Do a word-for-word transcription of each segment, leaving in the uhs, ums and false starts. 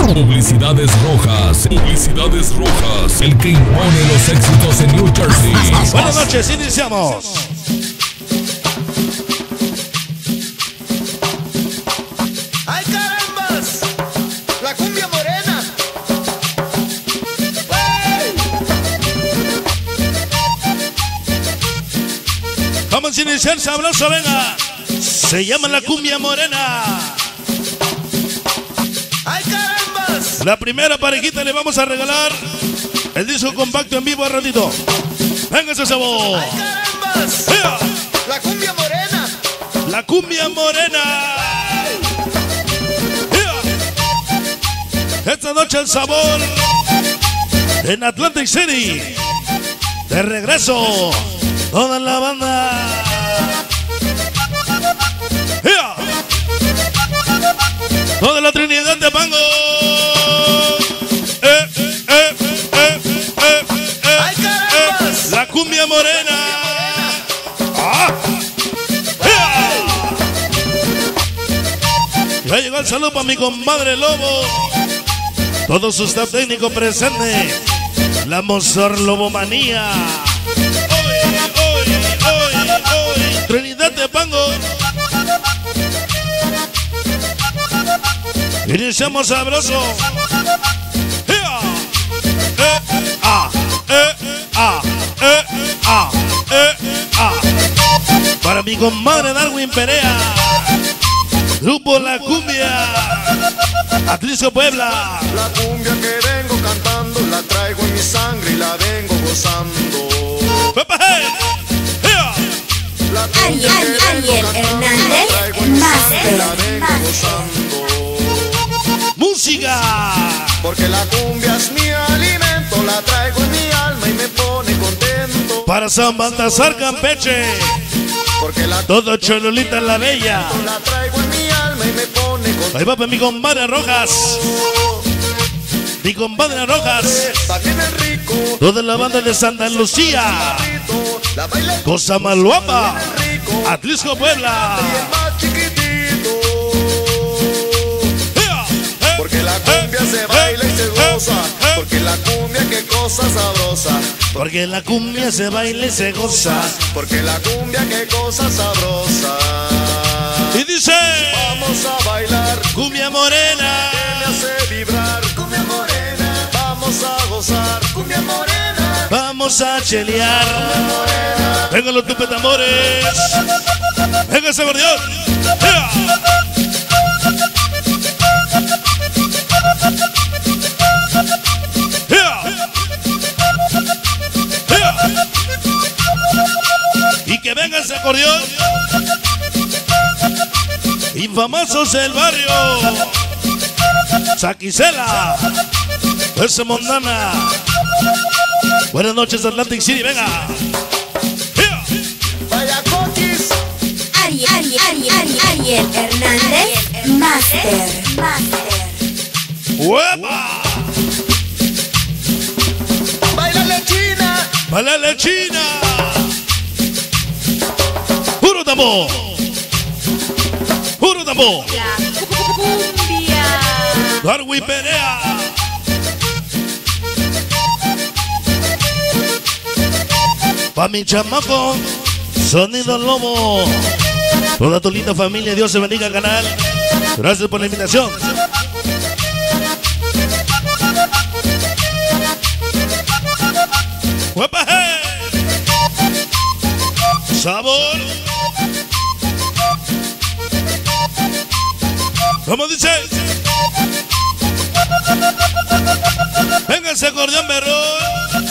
Publicidades Rojas. Publicidades Rojas. El que impone los éxitos en New Jersey. Buenas noches, iniciamos. ¡Ay, carambas! La cumbia morena. ¡Hey! Vamos a iniciar sabroso, venga. Se llama la cumbia morena. ¡Ay, carambas! La primera parejita le vamos a regalar el disco compacto en vivo a ratito. Venga ese sabor. ¡Ay, carambas! ¡Ea! La cumbia morena. La cumbia morena. ¡Ea! Esta noche el sabor en Atlantic City. De regreso, toda la banda. ¡Ea! Toda la Trinidad de Pango. Eh, eh, eh, eh, eh, eh, ¡Ay, carambas! eh. La cumbia morena. ¡Ah! ¡Ea! Ya llegó el saludo para mi compadre Lobo. Todo su staff técnico presente. La Mozart Lobomanía. Hoy, hoy, hoy, hoy. Trinidad de Pango. Iniciamos sabroso. ¡Ea! ¡Eh! ¡Ah! ¡Eh! ¡Ah! ¡Eh! ¡Ah! ¡Eh! ¡Ah! Para mi compadre Darwin Perea. Grupo La Cumbia. Atlisco Puebla. La cumbia que vengo cantando la traigo en mi sangre y la vengo gozando. ¡Pepa, hey! ¡Ea! La cumbia Ariel, que Ariel vengo cantando la Hernández, traigo en mi sangre y la Master, vengo Master. gozando. ¡Música! Porque la cumbia es mi alimento, la traigo en mi alma y me pone contento. Para San Baltasar Campeche. Porque la Todo Cholulita la Bella. la traigo en mi alma y me pone contento. Ahí va para mi compadre Rojas. Mi compadre Rojas. Está bien el rico, Toda la banda de Santa Lucía. rico, la baila Cosa Maluapa. rico, Atlisco Puebla. y el más chiquitito. ¡Ea! ¡Eh! Porque la cumbia se baila y se goza. Porque la cumbia qué cosa sabrosa. Porque la cumbia se baila y se goza. Porque la cumbia qué cosa sabrosa. Y dice: Vamos a bailar, cumbia morena. me hace vibrar. Cumbia morena. Vamos a gozar. Cumbia morena. Vamos a chelear. Vengan los tupetambores. Venga ese acordeón. ¡Ea! ¡Ea! ¡Ea! Y que venga ese acordeón. Infamosos del barrio. Saquicela. Ese Mondana. Buenas noches, Atlantic City, venga. ¡Ea! Vaya coquis. Ariel, Ariel, Ariel, Ariel, Ariel Hernández, Master, Master. ¡Huepa! Bailale china. ¡Balale China! ¡Puro tambor! ¡Puro tambor! La cumbia. Darwin Perea. Pa' mi chamaco, Sonido Lobo. Toda tu linda familia, Dios se bendiga, canal. Gracias por la invitación. ¡Huepa, hey! Sabor. ¿Cómo dice? Venga ese acordeón, berrón.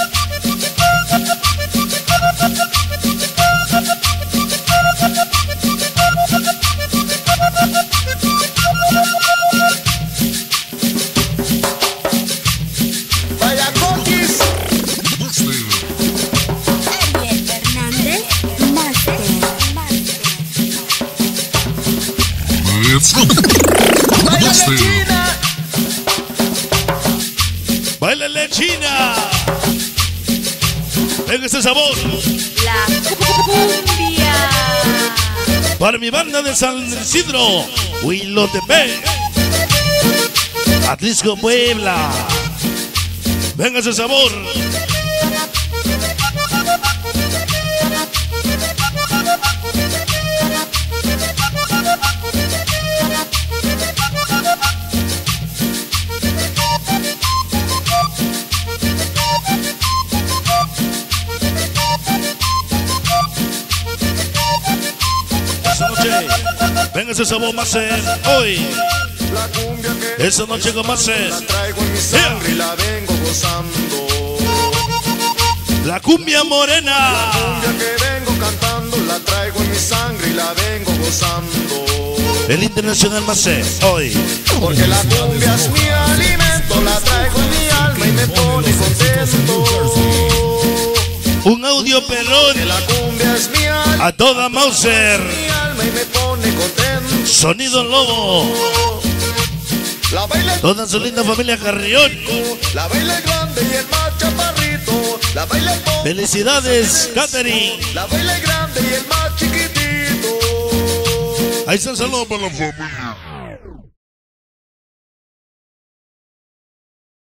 Vaya coquis. Ariel Hernández, Master, Master. Bailale china. ¡Báilale China! Venga ese sabor. La cumbia. Para mi banda de San Isidro, Huilotepec. Atlisco Puebla. Venga ese sabor. Esa noche, venga ese sabor más hoy. La cumbia que Esa noche con más la traigo en mi sangre y la vengo gozando. La cumbia morena. La cumbia que vengo cantando la traigo en mi sangre y la vengo gozando. El internacional más hoy. Porque la cumbia es mi alimento, la traigo en mi alma y me pone contento. Un audio pelón Que la cumbia es mi alma, a toda Mauser. mi alma y me pone contento. Sonido Lobo. La baila el Toda su linda familia Carrión. la baila el grande y el más chaparrito. La baila el pobre, Felicidades, Katherine. la baila el grande y el más chiquitito. Ahí está el saludo para la familia.